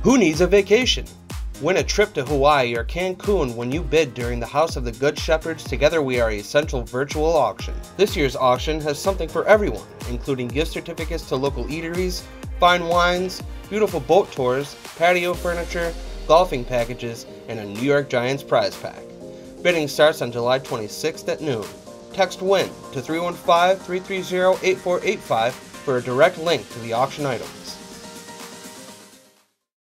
Who needs a vacation? Win a trip to Hawaii or Cancun when you bid during the House of the Good Shepherds Together We Are Essential virtual auction. This year's auction has something for everyone, including gift certificates to local eateries, fine wines, beautiful boat tours, patio furniture, golfing packages, and a New York Giants prize pack. Bidding starts on July 26th at noon. Text WIN to 315-330-8485 for a direct link to the auction items.